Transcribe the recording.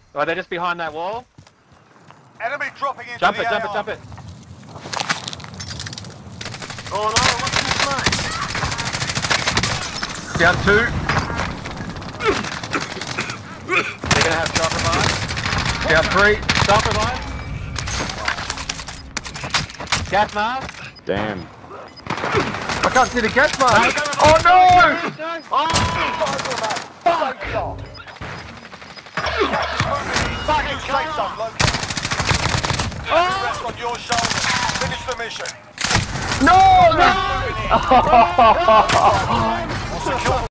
Oh, they're just behind that wall. Enemy dropping into Jump the it, jump it, AR. jump it. Oh no, what's this mate? Down 2. They're gonna have shock revive. Down 3. Shock revive. Gas mask. Damn. I can't see the gas mask. No. Oh no! Oh! Fuck! Fucking safe zone located. Rest on your shoulders. Finish the mission. No!